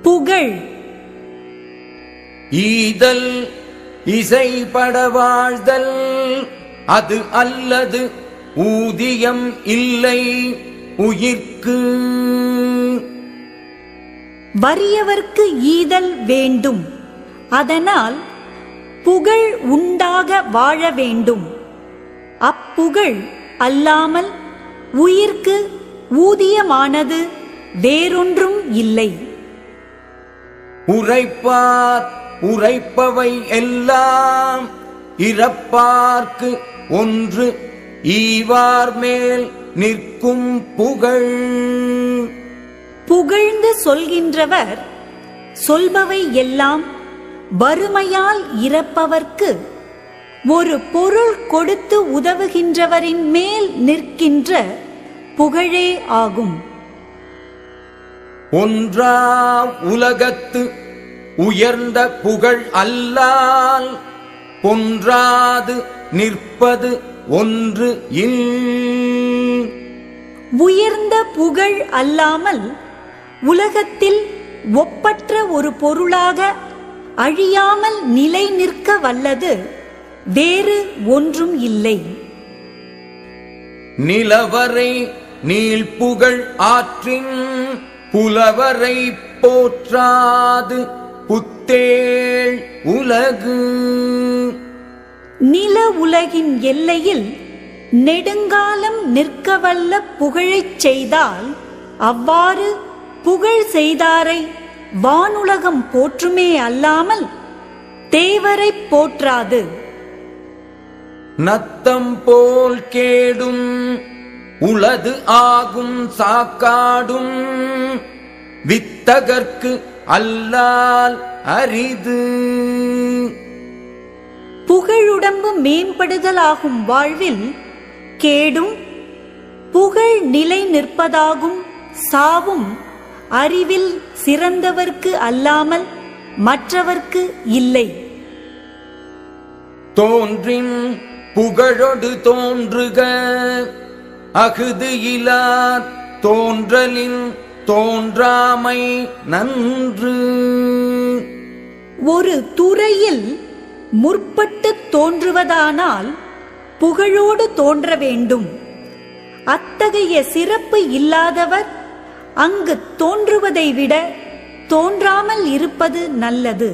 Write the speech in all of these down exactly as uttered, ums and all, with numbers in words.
புகழ். ஈதல் இசைபட வாழ்தல் அது அல்லது ஊதியம் இல்லை உயிர்க்கு. வறியவர்க்கு ஈதல் வேண்டும், அதனால் புகழ் உண்டாக வாழ வேண்டும். அப்புகழ் அல்லாமல் உயிர்க்கு ஊதியமானது வேறொன்றும் இல்லை. உரைப்பார் உரைப்பவை எல்லாம் இறப்பார்க்கு ஒன்று ஈவார் மேல் நிற்கும் புகழ். புகழ்ந்து சொல்கின்றவர் சொல்பவை எல்லாம் வறுமையால் இறப்பவர்க்கு ஒரு பொருள் கொடுத்து உதவுகின்றவரின் மேல் நிற்கின்ற புகழே ஆகும். ஒன்றா உலகத்து உயர்ந்த புகழ் அல்லால் பொன்றாது நிற்பது ஒன்று இல். உயர்ந்த புகழ் அல்லாமல் உலகத்தில் ஒப்பற்ற ஒரு பொருளாக அழியாமல் நிலை நிற்க வல்லது வேறு ஒன்றும் இல்லை. நிலவரை நீள்புகழ் ஆற்றின் புலவரை போற்றாது புத்தேள் உலகு. நில உலகின் எல்லையில் நெடுங்காலம் நிற்கவல்ல புகழைச் செய்தால் அவ்வாறு புகழ் செய்தாரை வானுலகம் போற்றுமே அல்லாமல் தேவரை போற்றாது. நத்தம் போல் கேடும் உளது ஆகும் சாக்காடும் வித்தகர்க்கு அல்லால் அரிது. புகழுடம்பு மேம்படுதலாகும் வாழ்வில் கேடும் புகழ் நிலை நிற்பதாகும் சாவும் அறிவில் சிறந்தவர்க்கு அல்லாமல் மற்றவர்க்கு இல்லை. தோன்றின் புகழொடு தோன்றுக அகுது இலார் தோன்றலின் தோன்றாமை நன்று. ஒரு துறையில் முற்பட்டு தோன்றுவதானால் புகழோடு தோன்ற வேண்டும். அத்தகைய சிறப்பு இல்லாதவர் அங்கு தோன்றுவதை விட தோன்றாமல் இருப்பது நல்லது.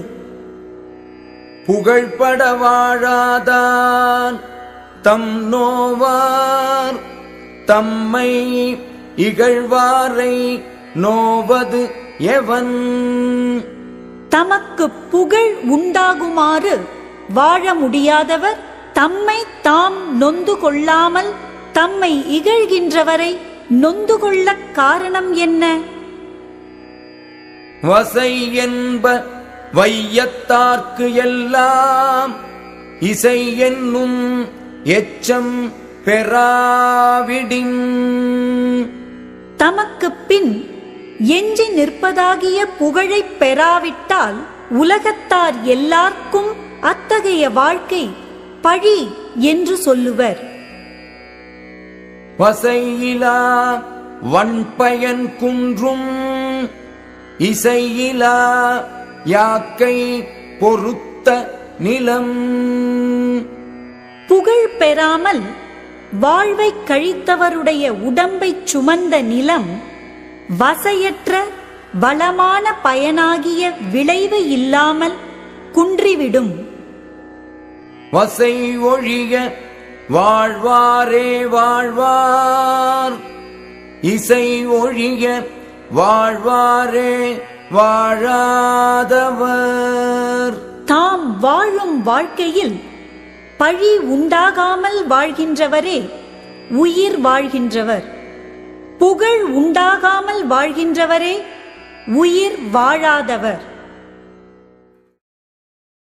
புகழ்பட வாழாதான் தம் நோவார் தம்மை இகழ்வாரை நோவது எவன். தமக்கு புகழ் உண்டாகுமாறு வாழ முடியாதவர் தம்மை தாம் நொந்து கொள்ளாமல் தம்மை இகழ்கின்றவரை நொந்து கொள்ள காரணம் என்ன? வசை என்ப வையத்தார்க்கு எல்லாம் இசை என்னும் எச்சம் பெறாவிடின். தமக்கு பின் எஞ்சி நிற்பதாகிய புகழை பெறாவிட்டால் உலகத்தார் எல்லாருக்கும் அத்தகைய வாழ்க்கை பழி என்று சொல்லுவர். வசையிலா வன்பயன் குன்றும் இசையிலா யாக்கை பொறுத்த நிலம். புகழ் பெறாமல் வாழ்வை கழித்தவருடைய உடம்பை சுமந்த நிலம் வசையற்ற வளமான பயனாகிய விளைவு இல்லாமல் குன்றிவிடும். வசை ஒழிய வாழ்வாரே வாழ்வார் இசை ஒழிய வாழ்வாரே வாழாதவர். தாம் வாழும் வாழ்க்கையில் பழி உண்டாகாமல் வாழ்கின்றவரே உயிர் வாழ்கின்றவர். புகழ் உண்டாகாமல் வாழ்கின்றவரே உயிர் வாழாதவர்.